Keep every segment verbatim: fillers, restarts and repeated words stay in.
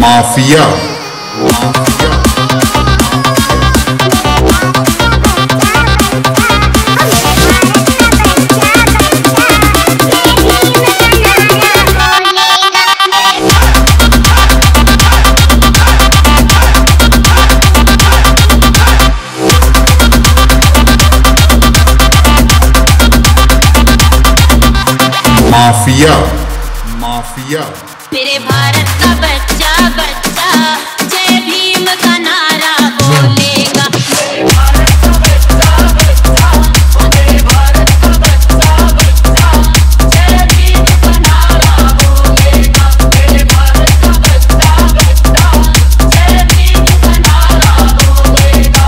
Mafia mafia mafia मेरे भारत का बच्चा बच्चा जय भीम का नारा बोलेगा। मेरे भारत का बच्चा बच्चा मेरे भारत का बच्चा बच्चा जय भीम का नारा बोलेगा। मेरे भारत का बच्चा बच्चा जय भीम का नारा बोलेगा।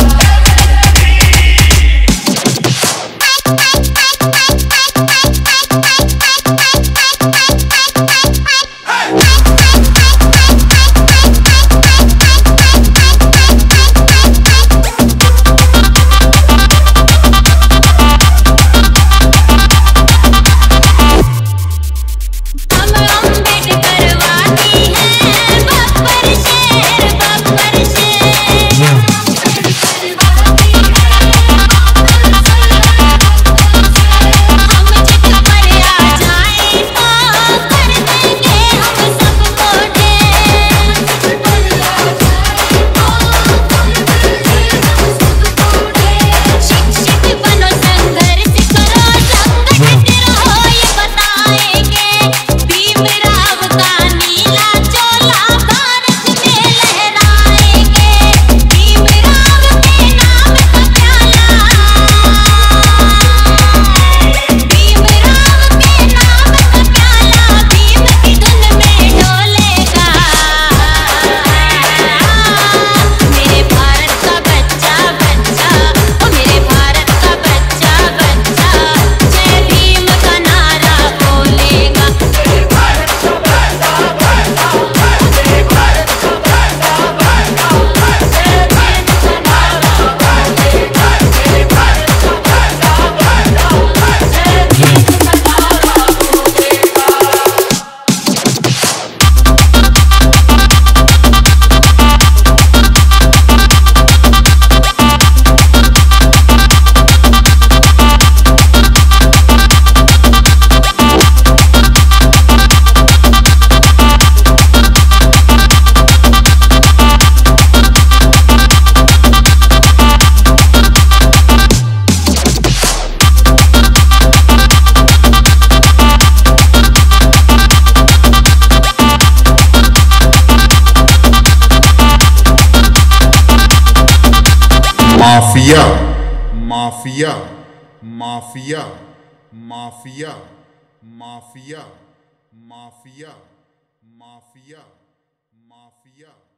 Mafia mafia mafia mafia mafia mafia mafia mafia